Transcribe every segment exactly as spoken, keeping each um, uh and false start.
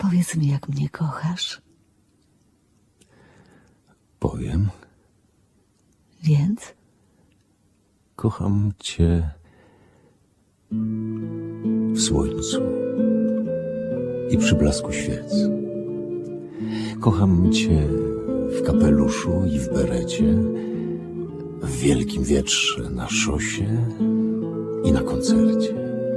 Powiedz mi, jak mnie kochasz. Powiem. Więc? Kocham cię w słońcu i przy blasku świec. Kocham cię w kapeluszu i w berecie, w wielkim wietrze na szosie i na koncercie,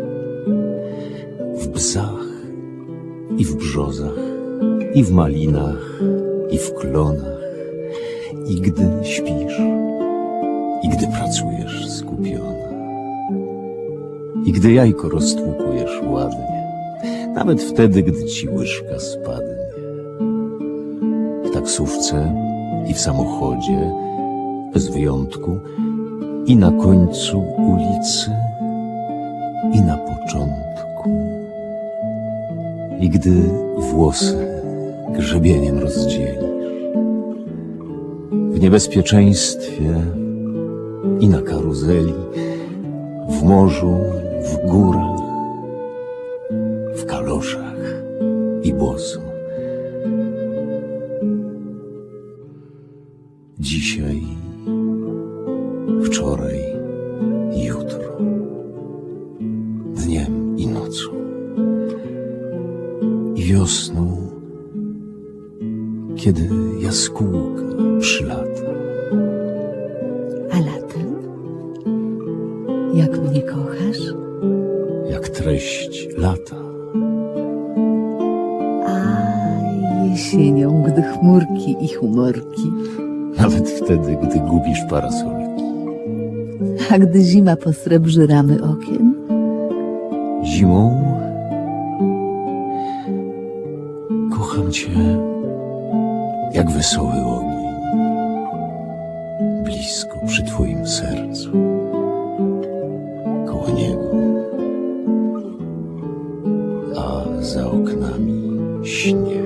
w bzach i w brzozach, i w malinach, i w klonach, i gdy śpisz, i gdy pracujesz skupiona, i gdy jajko roztłukujesz ładnie, nawet wtedy, gdy ci łyżka spadnie. W taksówce i w samochodzie, bez wyjątku, i na końcu ulicy, i na początku. I gdy włosy grzebieniem rozdzielisz, w niebezpieczeństwie i na karuzeli, w morzu, w górach, w kaloszach i boso. Dzisiaj, wczoraj i jutro, dniem i nocą, i wiosną, kiedy jaskółka przylata. A latem? Jak mnie kochasz? Jak treść lata. A jesienią, gdy chmurki i humorki. Nawet wtedy, gdy gubisz parasolki. A gdy zima posrebrzy ramy okien? Zimą kocham cię jak wesoły ogień, blisko przy twoim sercu, koło niego, a za oknami śnieg.